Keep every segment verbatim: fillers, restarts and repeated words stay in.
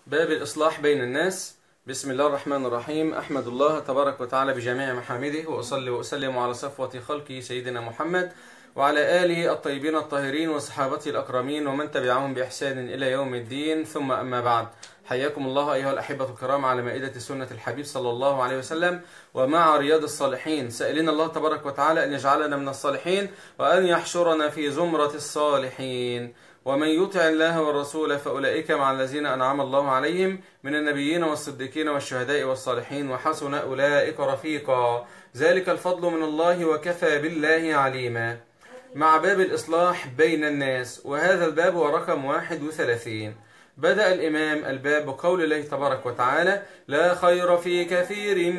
باب الإصلاح بين الناس. بسم الله الرحمن الرحيم. أحمد الله تبارك وتعالى بجميع محامده، وأصلي وأسلم على صفوة خلقه سيدنا محمد وعلى آله الطيبين الطاهرين وصحابته الأكرمين ومن تبعهم بإحسان إلى يوم الدين، ثم أما بعد. حياكم الله أيها الأحبة الكرام على مائدة سنة الحبيب صلى الله عليه وسلم ومع رياض الصالحين، سائلين الله تبارك وتعالى أن يجعلنا من الصالحين وأن يحشرنا في زمرة الصالحين. ومن يطع الله والرسول فأولئك مع الذين أنعم الله عليهم من النبيين والصديقين والشهداء والصالحين وحسن أولئك رفيقا، ذلك الفضل من الله وكفى بالله عليما. مع باب الإصلاح بين الناس، وهذا الباب هو رقم واحد وثلاثين. بدأ الإمام الباب بقول الله تبارك وتعالى: لا خير في كثير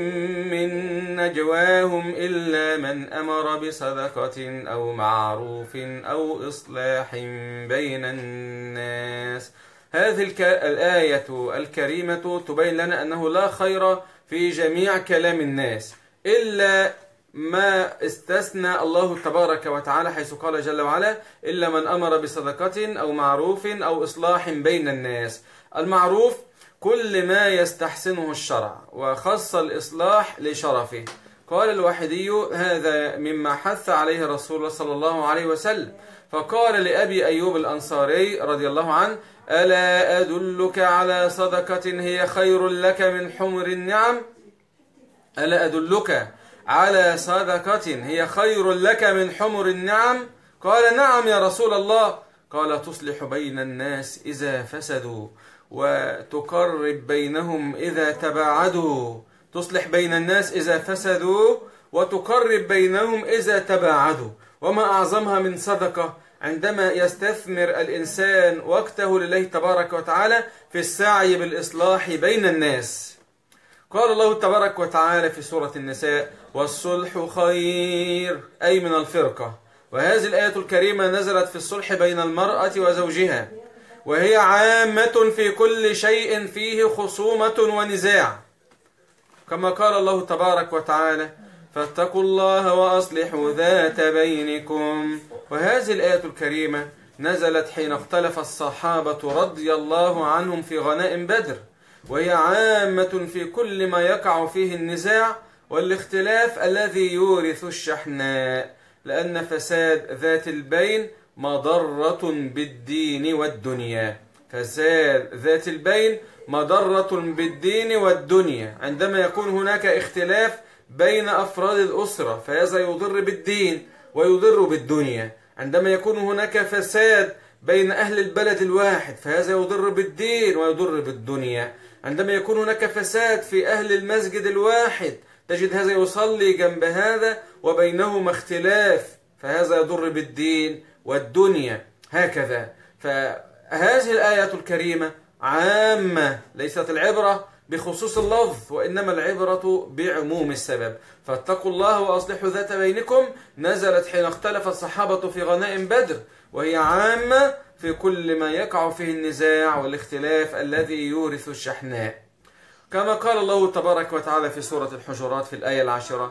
من نجواهم إلا من أمر بصدقة أو معروف أو إصلاح بين الناس. هذه الآية الكريمة تبين لنا أنه لا خير في جميع كلام الناس إلا ما استثنى الله تبارك وتعالى، حيث قال جل وعلا: إلا من أمر بصدقة أو معروف أو إصلاح بين الناس. المعروف كل ما يستحسنه الشرع، وخص الإصلاح لشرفه. قال الواحدي: هذا مما حث عليه رسول الله صلى الله عليه وسلم، فقال لأبي أيوب الأنصاري رضي الله عنه: ألا أدلك على صدقة هي خير لك من حمر النعم؟ ألا أدلك على صدقة هي خير لك من حمر النعم؟ قال: نعم يا رسول الله. قال: تصلح بين الناس إذا فسدوا وتقرب بينهم إذا تباعدوا. تصلح بين الناس إذا فسدوا وتقرب بينهم إذا تباعدوا. وما أعظمها من صدقة عندما يستثمر الإنسان وقته لله تبارك وتعالى في السعي بالإصلاح بين الناس. قال الله تبارك وتعالى في سورة النساء: والصلح خير، أي من الفرقة. وهذه الآية الكريمة نزلت في الصلح بين المرأة وزوجها، وهي عامة في كل شيء فيه خصومة ونزاع، كما قال الله تبارك وتعالى: فاتقوا الله وأصلحوا ذات بينكم. وهذه الآية الكريمة نزلت حين اختلف الصحابة رضي الله عنهم في غنائم بدر، وهي عامة في كل ما يقع فيه النزاع والاختلاف الذي يورث الشحناء، لأن فساد ذات البين مضرة بالدين والدنيا. فساد ذات البين مضرة بالدين والدنيا. عندما يكون هناك اختلاف بين أفراد الأسرة فهذا يضر بالدين ويضر بالدنيا. عندما يكون هناك فساد بين أهل البلد الواحد فهذا يضر بالدين ويضر بالدنيا. عندما يكون هناك فساد في أهل المسجد الواحد تجد هذا يصلي جنب هذا وبينهما اختلاف فهذا يضر بالدين والدنيا. هكذا فهذه الآية الكريمة عامة، ليست العبرة بخصوص اللفظ وإنما العبرة بعموم السبب. فاتقوا الله وأصلحوا ذات بينكم نزلت حين اختلف الصحابة في غنائم بدر، وهي عامة في كل ما يقع فيه النزاع والاختلاف الذي يورث الشحناء، كما قال الله تبارك وتعالى في سورة الحجرات في الآية العاشرة: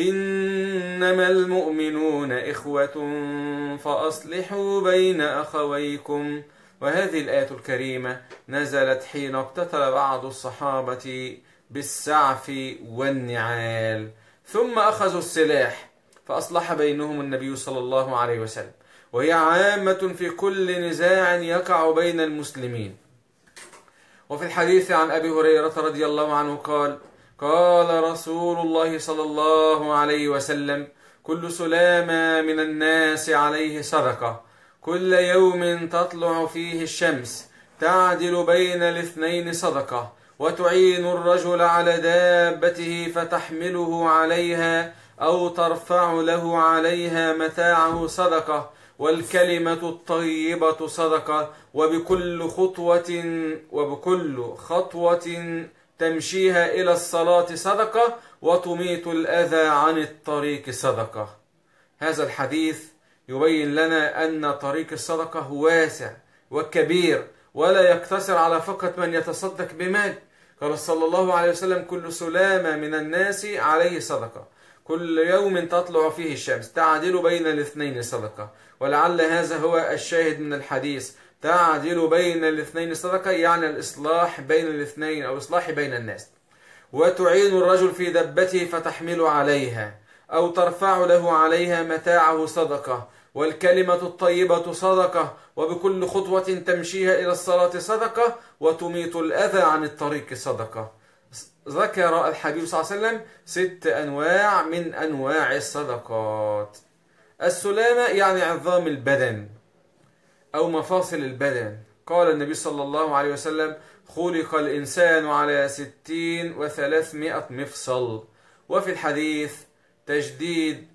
إنما المؤمنون إخوة فأصلحوا بين أخويكم. وهذه الآية الكريمة نزلت حين اقتتل بعض الصحابة بالسعف والنعال، ثم أخذوا السلاح فأصلح بينهم النبي صلى الله عليه وسلم، وهي عامة في كل نزاع يقع بين المسلمين. وفي الحديث عن أبي هريرة رضي الله عنه قال: قال رسول الله صلى الله عليه وسلم: كل سلامة من الناس عليه صدقة، كل يوم تطلع فيه الشمس تعدل بين الاثنين صدقة، وتعين الرجل على دابته فتحمله عليها أو ترفع له عليها متاعه صدقة، والكلمة الطيبة صدقة، وبكل خطوة وبكل خطوة تمشيها إلى الصلاة صدقة، وتميت الأذى عن الطريق صدقة. هذا الحديث يبين لنا أن طريق الصدقة واسع وكبير ولا يقتصر على فقط من يتصدق بمال. قال صلى الله عليه وسلم: كل سلامة من الناس عليه صدقة، كل يوم تطلع فيه الشمس تعدل بين الاثنين صدقة. ولعل هذا هو الشاهد من الحديث: تعدل بين الاثنين صدقة، يعني الإصلاح بين الاثنين أو إصلاح بين الناس. وتعين الرجل في دبته فتحمل عليها أو ترفع له عليها متاعه صدقة، والكلمة الطيبة صدقة، وبكل خطوة تمشيها إلى الصلاة صدقة، وتميط الأذى عن الطريق صدقة. ذكر الحبيب صلى الله عليه وسلم ست أنواع من أنواع الصدقات. السلامة يعني عظام البدن أو مفاصل البدن. قال النبي صلى الله عليه وسلم: خلق الإنسان على ستين وثلاثمائة مفصل. وفي الحديث تجديد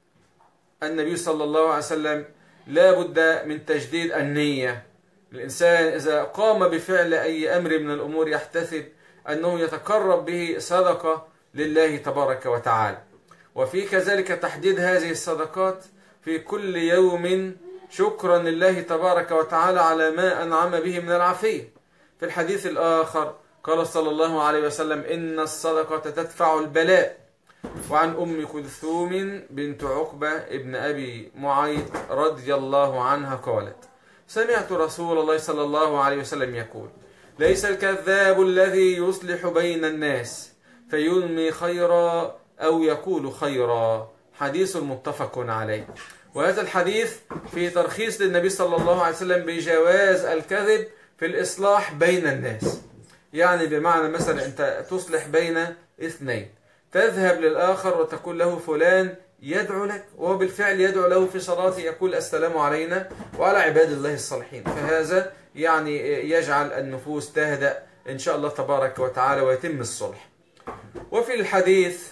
النبي صلى الله عليه وسلم: لا بد من تجديد النية. الإنسان إذا قام بفعل أي أمر من الأمور يحتسب أنه يتقرب به صدقة لله تبارك وتعالى. وفي كذلك تحديد هذه الصدقات في كل يوم شكرا لله تبارك وتعالى على ما أنعم به من العافية. في الحديث الآخر قال صلى الله عليه وسلم: إن الصدقة تدفع البلاء. وعن أم كلثوم بنت عقبة ابن أبي معيط رضي الله عنها قالت: سمعت رسول الله صلى الله عليه وسلم يقول: ليس الكذاب الذي يصلح بين الناس فينمي خيرا أو يقول خيرا. حديث متفق عليه. وهذا الحديث في ترخيص للنبي صلى الله عليه وسلم بجواز الكذب في الإصلاح بين الناس. يعني بمعنى مثلا أنت تصلح بين اثنين، تذهب للآخر وتقول له: فلان يدعو لك، وهو بالفعل يدعو له في صلاته، يقول: السلام علينا وعلى عباد الله الصالحين. فهذا يعني يجعل النفوس تهدأ إن شاء الله تبارك وتعالى ويتم الصلح. وفي الحديث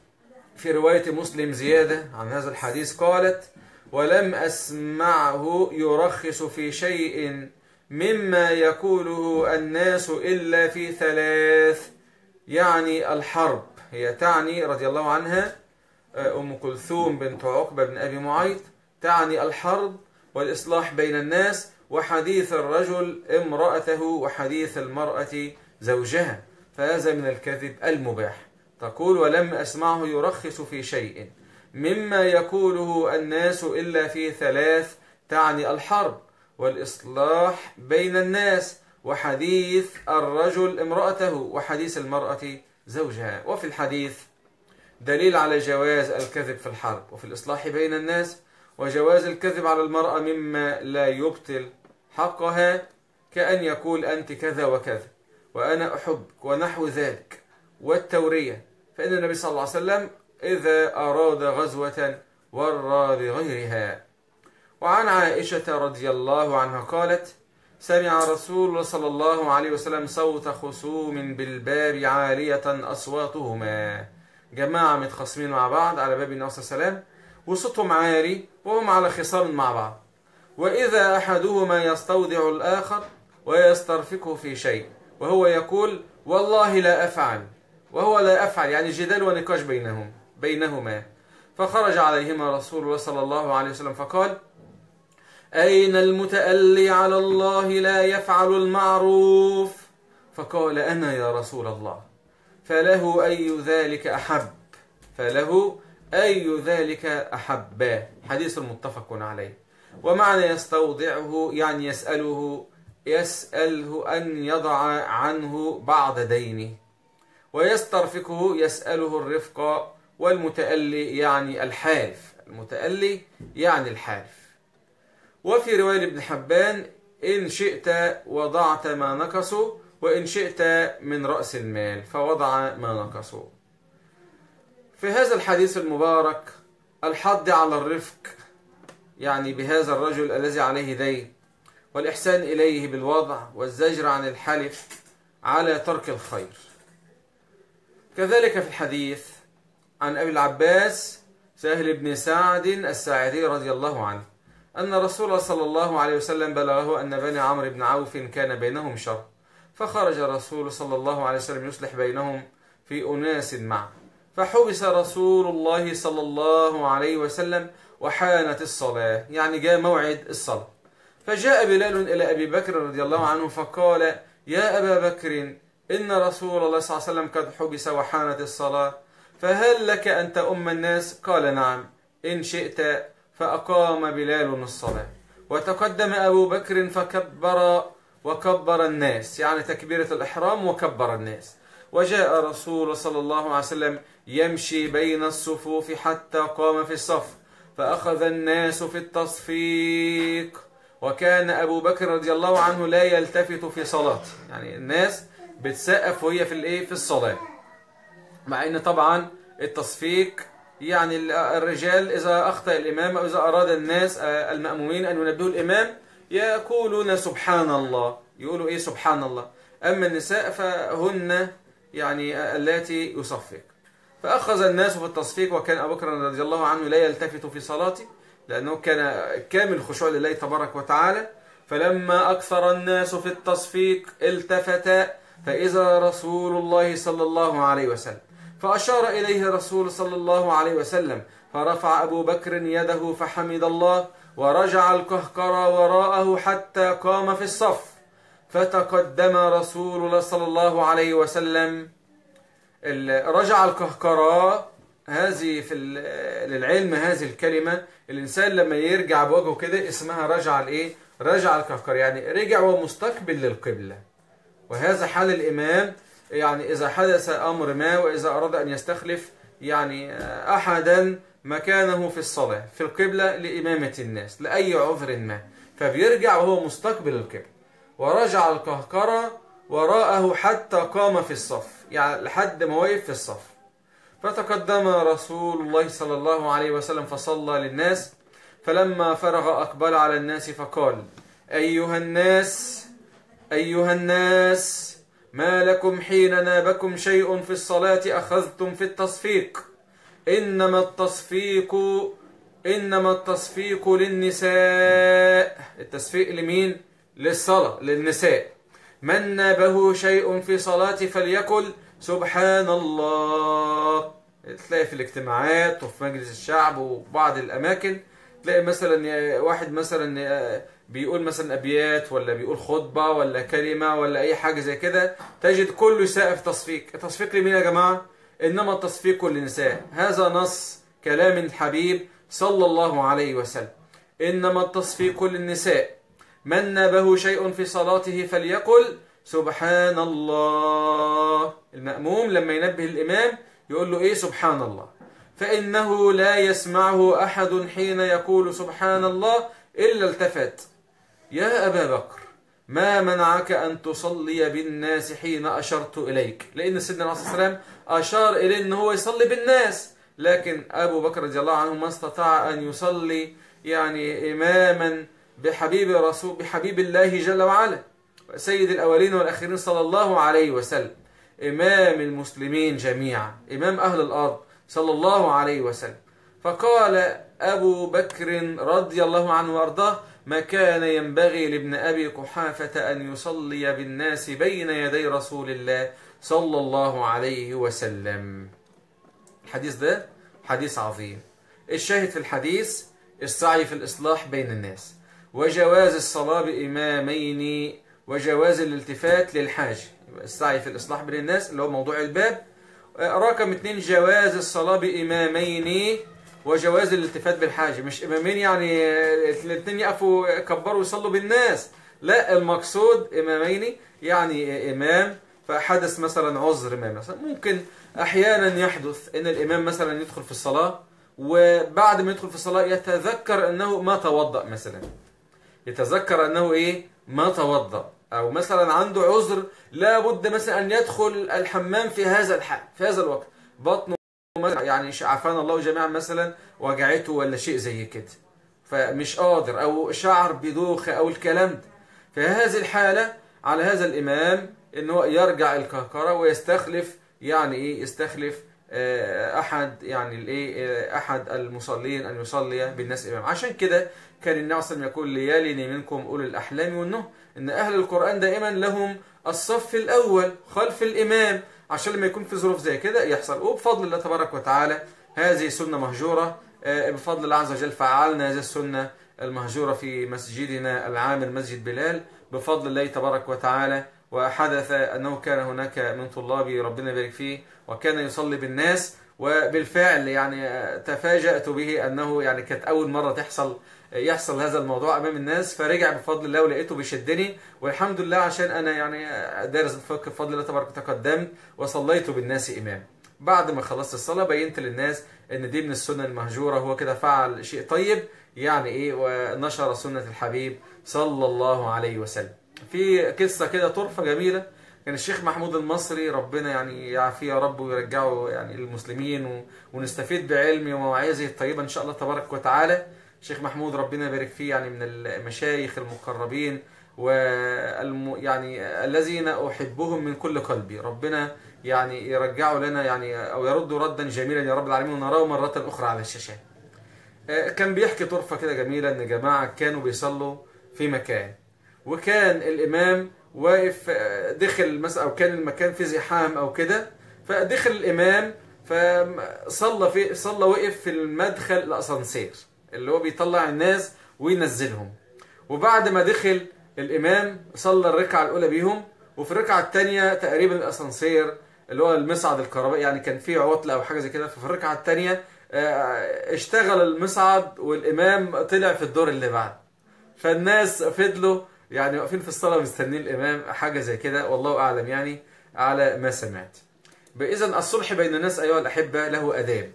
في رواية مسلم زيادة عن هذا الحديث قالت: ولم أسمعه يرخص في شيء مما يقوله الناس إلا في ثلاث. يعني الحرب، هي تعني رضي الله عنها أم كلثوم بنت عقبة بن أبي معيط، تعني الحرب والإصلاح بين الناس، وحديث الرجل امرأته، وحديث المرأة زوجها. فهذا من الكذب المباح. تقول: ولم أسمعه يرخص في شيء مما يقوله الناس إلا في ثلاث، تعني الحرب والإصلاح بين الناس، وحديث الرجل امرأته، وحديث المرأة زوجها. وفي الحديث دليل على جواز الكذب في الحرب وفي الإصلاح بين الناس، وجواز الكذب على المرأة مما لا يبطل حقها، كأن يقول: أنت كذا وكذا وأنا أحبك ونحو ذلك، والتورية. فإن النبي صلى الله عليه وسلم إذا أراد غزوة ورى بغيرها. وعن عائشة رضي الله عنها قالت: سمع رسول الله صلى الله عليه وسلم صوت خصوم بالباب عالية أصواتهما. جماعة متخاصمين مع بعض على باب النبي صلى الله عليه وسلم، وصوتهم عالي وهم على خصام مع بعض، وإذا أحدهما يستودع الآخر ويسترفقه في شيء، وهو يقول: والله لا أفعل، وهو لا أفعل، يعني جدال ونقاش بينهم بينهما. فخرج عليهما رسول الله صلى الله عليه وسلم فقال: أين المتألي على الله لا يفعل المعروف؟ فقال: أنا يا رسول الله. فله أي ذلك أحب فله أي ذلك أحبا. حديث متفق عليه. ومعنى يستودعه يعني يسأله يسأله أن يضع عنه بعض دينه، ويسترفقه يسأله الرفق، والمتألي يعني الحالف، المتألي يعني الحالف. وفي رواية ابن حبان: إن شئت وضعت ما نقصوا، وإن شئت من رأس المال فوضع ما نقصوا. في هذا الحديث المبارك الحض على الرفق، يعني بهذا الرجل الذي عليه دين، والإحسان إليه بالوضع، والزجر عن الحلف على ترك الخير. كذلك في الحديث عن أبي العباس سهل بن سعد الساعدي رضي الله عنه أن رسول الله صلى الله عليه وسلم بلغه أن بني عمرو بن عوف كان بينهم شر، فخرج الرسول صلى الله عليه وسلم يصلح بينهم في أناس معه، فحبس رسول الله صلى الله عليه وسلم وحانت الصلاة، يعني جاء موعد الصلاة. فجاء بلال إلى أبي بكر رضي الله عنه فقال: يا أبا بكر، إن رسول الله صلى الله عليه وسلم قد حبس وحانت الصلاة، فهل لك أن تؤم الناس؟ قال: نعم إن شئت. فأقام بلال الصلاة، وتقدم أبو بكر فكبر وكبر الناس، يعني تكبيرة الإحرام وكبر الناس. وجاء رسول صلى الله عليه وسلم يمشي بين الصفوف حتى قام في الصف، فأخذ الناس في التصفيق، وكان أبو بكر رضي الله عنه لا يلتفت في صلاته، يعني الناس بتسقف وهي في الايه في الصلاة، مع ان طبعا التصفيق يعني الرجال إذا أخطأ الإمام أو إذا أراد الناس المأمومين أن ينبهوا الإمام يقولون سبحان الله، يقولوا إيه سبحان الله. أما النساء فهن يعني اللاتي يصفق. فأخذ الناس في التصفيق، وكان أبو بكر رضي الله عنه لا يلتفت في صلاته لأنه كان كامل الخشوع لله تبارك وتعالى. فلما أكثر الناس في التصفيق التفت فإذا رسول الله صلى الله عليه وسلم، فأشار إليه رسول صلى الله عليه وسلم، فرفع أبو بكر يده فحمد الله، ورجع القهقرى وراءه حتى قام في الصف، فتقدم رسول الله صلى الله عليه وسلم. رجع القهقرى هذه في للعلم، هذه الكلمة الإنسان لما يرجع بوجهه كده اسمها رجع الإيه؟ رجع القهقرى، يعني رجع ومستقبل للقبلة. وهذا حال الإمام، يعني إذا حدث أمر ما وإذا أراد أن يستخلف يعني أحدا مكانه في الصلاة في القبلة لإمامة الناس لأي عذر ما، فبيرجع وهو مستقبل القبلة. ورجع القهقرى وراءه حتى قام في الصف، يعني لحد ما وقف في الصف. فتقدم رسول الله صلى الله عليه وسلم فصلى للناس، فلما فرغ أقبل على الناس فقال: أيها الناس أيها الناس ما لكم حين نابكم شيء في الصلاة أخذتم في التصفيق؟ إنما التصفيق إنما التصفيق للنساء. التصفيق لمين؟ للصلاة، للنساء. من نابه شيء في صلاة فليقل سبحان الله. تلاقي في الاجتماعات وفي مجلس الشعب وبعض الأماكن تلاقي مثلا واحد مثلا بيقول مثلا أبيات ولا بيقول خطبة ولا كلمة ولا أي حاجة زي كده، تجد كله يسقف تصفيق. التصفيق لمين يا جماعة؟ إنما التصفيق للنساء. هذا نص كلام الحبيب صلى الله عليه وسلم. إنما التصفيق للنساء، من نابه شيء في صلاته فليقل سبحان الله. المأموم لما ينبه الإمام يقول له إيه؟ سبحان الله، فإنه لا يسمعه أحد حين يقول سبحان الله إلا التفت: يا أبا بكر ما منعك أن تصلي بالناس حين أشرت إليك؟ لأن سيدنا عليه الصلاة والسلام أشار إليه أنه هو يصلي بالناس، لكن أبو بكر رضي الله عنه ما استطاع أن يصلي يعني إماما بحبيب رسول بحبيب الله جل وعلا، سيد الأولين والآخرين صلى الله عليه وسلم، إمام المسلمين جميعا، إمام أهل الأرض صلى الله عليه وسلم. فقال أبو بكر رضي الله عنه وأرضاه: ما كان ينبغي لابن أبي قحافة أن يصلي بالناس بين يدي رسول الله صلى الله عليه وسلم. الحديث ده حديث عظيم. الشاهد في الحديث السعي في الإصلاح بين الناس، وجواز الصلاة بإمامين، وجواز الالتفات للحاج. السعي في الإصلاح بين الناس اللي هو موضوع الباب. رقم اثنين جواز الصلاة بإمامين وجواز الالتفات بالحاج. مش إمامين يعني الاثنين يقفوا يكبروا ويصلوا بالناس، لا، المقصود إمامين يعني إمام فحدث مثلا عذر ما، مثلا ممكن أحيانا يحدث إن الإمام مثلا يدخل في الصلاة وبعد ما يدخل في الصلاة يتذكر أنه ما توضأ، مثلا يتذكر أنه إيه؟ ما توضأ، أو مثلا عنده عذر لا بد مثلا أن يدخل الحمام في هذا الحال في هذا الوقت، بطنه يعني عافانا الله جميعا مثلا وجعته ولا شيء زي كده، فمش قادر، أو شعر بدوخة أو الكلام ده. في هذه الحالة على هذا الإمام أنه يرجع القهقرة ويستخلف يعني إيه؟ يستخلف أحد يعني الإيه؟ أحد المصلين أن يصلي بالناس إمام. عشان كده كان النبي صلى الله عليه وسلم يقول: ليالني منكم أولي الأحلام والنهى. إن أهل القرآن دائما لهم الصف الأول خلف الإمام، عشان لما يكون في ظروف زي كده يحصل. وبفضل الله تبارك وتعالى هذه سنة مهجورة، بفضل الله عز وجل فعلنا هذه السنة المهجورة في مسجدنا العامر مسجد بلال بفضل الله تبارك وتعالى. وحدث أنه كان هناك من طلاب ربنا يبارك فيه وكان يصلي بالناس، وبالفعل يعني تفاجأت به أنه يعني كانت أول مرة تحصل يحصل هذا الموضوع أمام الناس، فرجع بفضل الله ولقيته بيشدني، والحمد لله عشان أنا يعني دارس الفقه بفضل الله تبارك تقدمت وصليت بالناس إمام. بعد ما خلصت الصلاة بينت للناس ان دي من السنة المهجورة، هو كده فعل شيء طيب يعني ايه، ونشر سنة الحبيب صلى الله عليه وسلم. في قصة كده طرفة جميلة، كان الشيخ محمود المصري ربنا يعني يعافيه يا رب ويرجعه يعني للمسلمين، ونستفيد بعلمه ومواعظه الطيبة ان شاء الله تبارك وتعالى. الشيخ محمود ربنا يبارك فيه يعني من المشايخ المقربين والم يعني الذين احبهم من كل قلبي، ربنا يعني يرجعوا لنا يعني او يردوا ردا جميلا يا رب العالمين، ونراه مرة اخرى على الشاشات. كان بيحكي طرفة كده جميلة ان جماعة كانوا بيصلوا في مكان، وكان الامام واقف دخل مثلا، او كان المكان فيه زحام او كده، فدخل الامام فصلى في صلى وقف في المدخل الاسانسير اللي هو بيطلع الناس وينزلهم. وبعد ما دخل الامام صلى الركعة الاولى بيهم، وفي الركعة الثانية تقريبا الاسانسير اللي هو المصعد الكهربائي يعني كان فيه عطلة او حاجة زي كده، ففي الركعة الثانية اشتغل المصعد والامام طلع في الدور اللي بعد، فالناس فضلوا يعني واقفين في الصلاة مستنين الامام، حاجة زي كده والله اعلم يعني على ما سمعت. إذن الصلح بين الناس ايها الاحبة له اداب.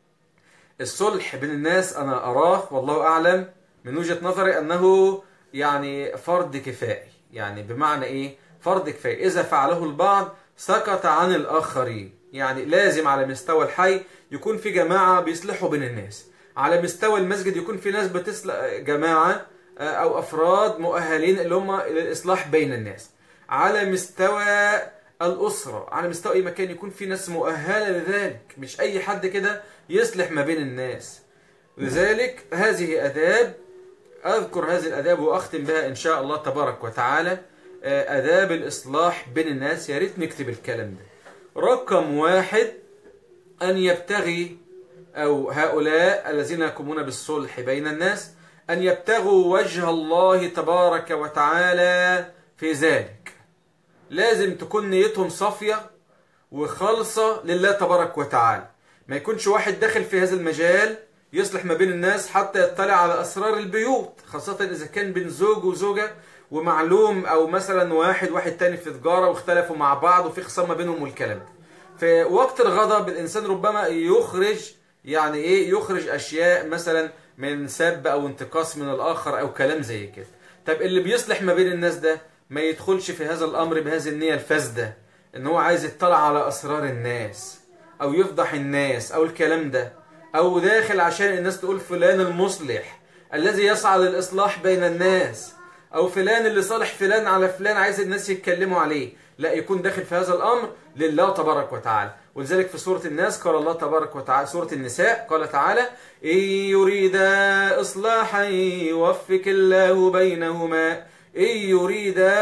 الصلح بين الناس انا اراه والله اعلم من وجهة نظري انه يعني فرض كفائي. يعني بمعنى ايه فرض كفائي؟ اذا فعله البعض سقط عن الاخرين. يعني لازم على مستوى الحي يكون في جماعة بيصلحوا بين الناس، على مستوى المسجد يكون في ناس بتصلح، جماعة او افراد مؤهلين اللي هم للاصلاح بين الناس، على مستوى الاسرة، على مستوى اي مكان يكون في ناس مؤهلة لذلك، مش اي حد كده يصلح ما بين الناس. لذلك هذه اداب، اذكر هذه الاداب واختم بها ان شاء الله تبارك وتعالى. اداب الاصلاح بين الناس، يا ريت نكتب الكلام ده. رقم واحد، أن يبتغي أو هؤلاء الذين يقومون بالصلح بين الناس أن يبتغوا وجه الله تبارك وتعالى في ذلك. لازم تكون نيتهم صافية وخالصة لله تبارك وتعالى، ما يكونش واحد داخل في هذا المجال يصلح ما بين الناس حتى يطلع على أسرار البيوت، خاصة إذا كان بين زوج وزوجة ومعلوم، أو مثلا واحد واحد تاني في تجارة واختلفوا مع بعض وفي خصام ما بينهم والكلام ده. في وقت الغضب الإنسان ربما يخرج يعني إيه يخرج أشياء مثلا من سب أو انتقاص من الآخر أو كلام زي كده. طب اللي بيصلح ما بين الناس ده ما يدخلش في هذا الأمر بهذه النية الفاسدة، إن هو عايز يطلع على أسرار الناس أو يفضح الناس أو الكلام ده، أو داخل عشان الناس تقول فلان المصلح الذي يسعى للإصلاح بين الناس، أو فلان اللي صالح فلان على فلان عايز الناس يتكلموا عليه. لا، يكون داخل في هذا الأمر لله تبارك وتعالى. ولذلك في سورة الناس قال الله تبارك وتعالى، سورة النساء قال تعالى: إن يريدا إصلاحا يوفق الله بينهما. إن يريدا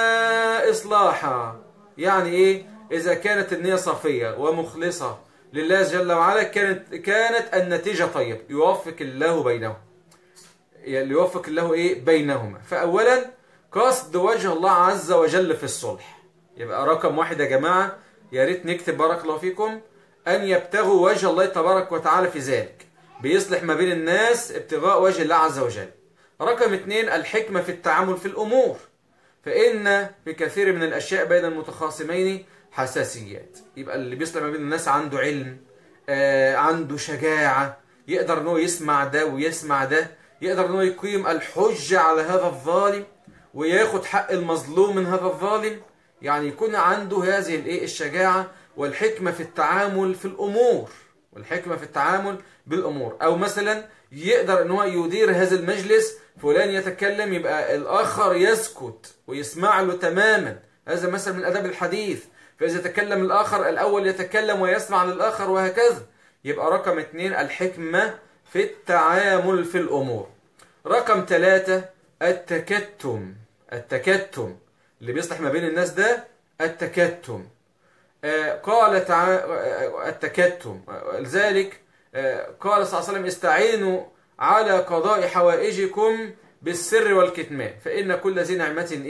إصلاحا يعني إيه؟ إذا كانت النية صافية ومخلصة لله جل وعلا كانت كانت النتيجة طيب، يوفق الله بينهم، يعني يوفق الله إيه بينهما. فأولا قصد وجه الله عز وجل في الصلح. يبقى رقم واحد يا جماعة، يا ريت نكتب بارك الله فيكم، أن يبتغوا وجه الله تبارك وتعالى في ذلك، بيصلح ما بين الناس ابتغاء وجه الله عز وجل. رقم اثنين الحكمة في التعامل في الأمور، فإن في كثير من الأشياء بين المتخاصمين حساسيات. يبقى اللي بيصلح ما بين الناس عنده علم، آه عنده شجاعة، يقدر أنه يسمع ده ويسمع ده، يقدر أنه يقيم الحجة على هذا الظالم وياخد حق المظلوم من هذا الظالم. يعني يكون عنده هذه الايه الشجاعة والحكمة في التعامل في الأمور، والحكمة في التعامل بالأمور. أو مثلا يقدر ان هو يدير هذا المجلس، فلان يتكلم يبقى الآخر يسكت ويسمع له تماما، هذا مثلا من أداب الحديث. فإذا تكلم الآخر الأول يتكلم ويسمع للآخر وهكذا. يبقى رقم اثنين الحكمة في التعامل في الأمور. رقم ثلاثة التكتم. التكتم اللي بيصلح ما بين الناس ده التكتم. آه قال تعالى التكتم، لذلك آه قال صلى الله عليه وسلم: استعينوا على قضاء حوائجكم بالسر والكتمان، فإن كل ذي نعمة إيه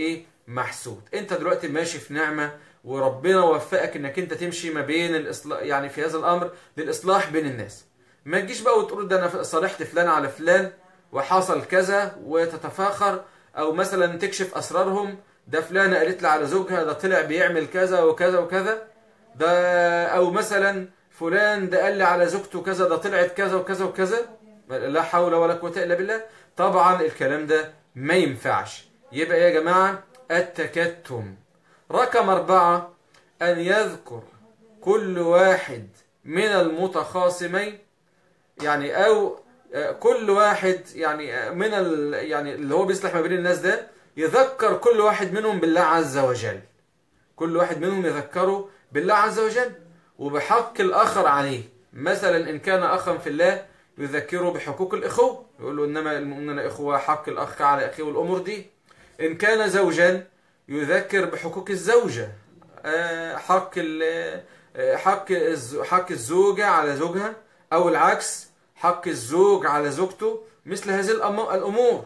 محسود. انت دلوقتي ماشي في نعمة وربنا وفقك انك انت تمشي ما بين الاصلاح، يعني في هذا الامر للاصلاح بين الناس. ما تجيش بقى وتقول ده انا صالحت فلان على فلان وحصل كذا وتتفاخر، او مثلا تكشف اسرارهم، ده فلانة قالت لي على زوجها ده طلع بيعمل كذا وكذا وكذا، ده او مثلا فلان ده قال لي على زوجته كذا ده طلعت كذا وكذا وكذا. لا حول ولا قوة الا بالله. طبعا الكلام ده ما ينفعش. يبقى يا جماعة التكتم. رقم أربعة، أن يذكر كل واحد من المتخاصمين، يعني أو كل واحد يعني من ال يعني اللي هو بيصلح ما بين الناس ده يذكر كل واحد منهم بالله عز وجل. كل واحد منهم يذكره بالله عز وجل وبحق الآخر عليه. مثلا إن كان أخا في الله يذكره بحقوق الإخوة، يقول له إنما المؤمنون إخوة، حق الأخ على أخيه والأمور دي. إن كان زوجا يذكر بحقوق الزوجة، حق حق حق الزوجة على زوجها، أو العكس حق الزوج على زوجته، مثل هذه الأمور.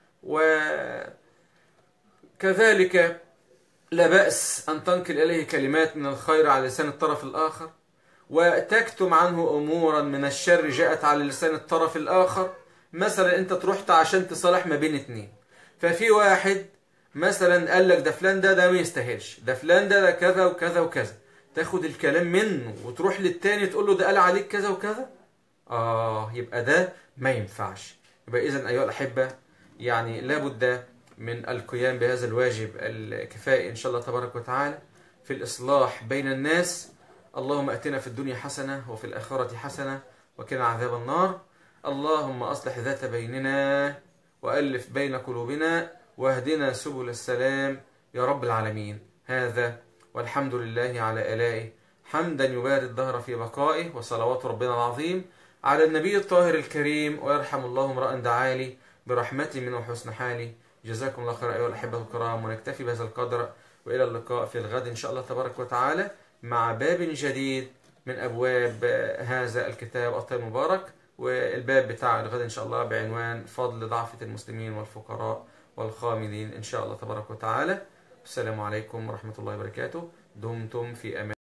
وكذلك لا بأس أن تنقل إليه كلمات من الخير على لسان الطرف الآخر، وتكتم عنه أمورا من الشر جاءت على لسان الطرف الآخر. مثلا أنت تروحت عشان تصالح ما بين اتنين، ففي واحد مثلا قال لك ده فلان ده ده ما يستاهلش، ده فلان ده ده كذا وكذا وكذا، تاخد الكلام منه وتروح للتاني تقول له ده قال عليك كذا وكذا. آه يبقى ده ما ينفعش. يبقى إذن أيها الأحبة يعني لابد من القيام بهذا الواجب الكفائي إن شاء الله تبارك وتعالى في الإصلاح بين الناس. اللهم أتنا في الدنيا حسنة وفي الآخرة حسنة وقنا عذاب النار. اللهم أصلح ذات بيننا وألف بين قلوبنا واهدنا سبل السلام يا رب العالمين. هذا والحمد لله على آلائه، حمدا يباري الدهر في بقائه، وصلوات ربنا العظيم على النبي الطاهر الكريم. ويرحم الله امرأ دعالي برحمته منه وحسن حالي. جزاكم الله خير أيها الأحبة الكرام، ونكتفي بهذا القدر، وإلى اللقاء في الغد إن شاء الله تبارك وتعالى مع باب جديد من أبواب هذا الكتاب الطيب المبارك. والباب بتاع الغد إن شاء الله بعنوان فضل ضعفة المسلمين والفقراء والخامدين إن شاء الله تبارك وتعالى. السلام عليكم ورحمة الله وبركاته. دمتم في أمان.